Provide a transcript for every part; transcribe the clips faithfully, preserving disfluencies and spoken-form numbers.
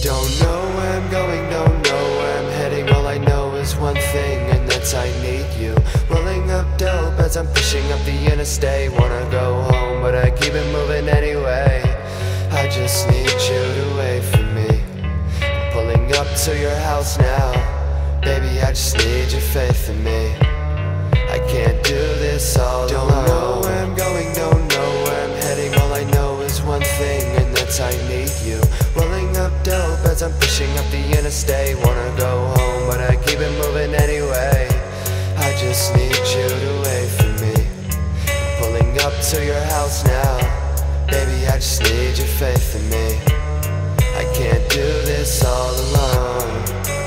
Don't know where I'm going, don't know where I'm heading. All I know is one thing, and that's I need you. Rolling up dope as I'm pushing up the interstate. Wanna go home, but I keep it moving anyway. I just need you to wait for me. I'm pulling up to your house now. Baby, I just need your faith in me. I can't do this all alone. Don't know where I'm going, don't know where I'm heading. All I know is one thing, and that's I need you. Rolling up dope as I'm pushing up the interstate. Wanna go home, but I keep it moving anyway. I just need you to wait for me. I'm pulling up to your house now. Baby, I just need your faith in me. I can't do this all alone.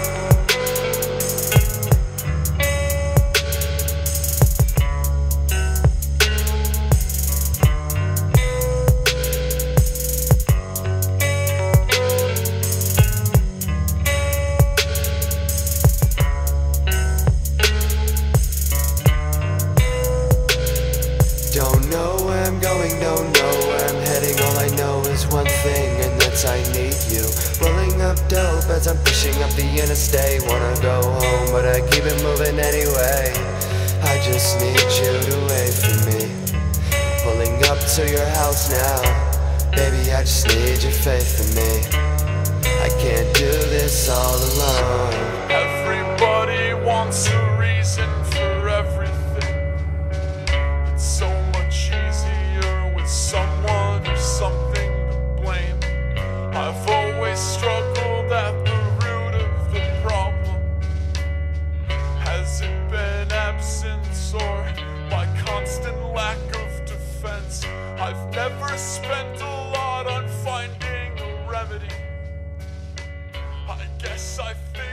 Don't know where I'm going, don't know where I'm heading. All I know is one thing, and that's I need you. Rolling up dope as I'm pushing up the interstate. Wanna go home, but I keep it moving anyway. I just need you to wait for me. Pulling up to your house now. Baby, I just need your faith in me. I can't do this all alone. Everybody wants a reason for everything. It's so much easier with someone or something to blame. I've always struggled at the root of the problem. Has it been absence or my constant lack of defense? I've never spent a lot on finding a remedy. I guess I think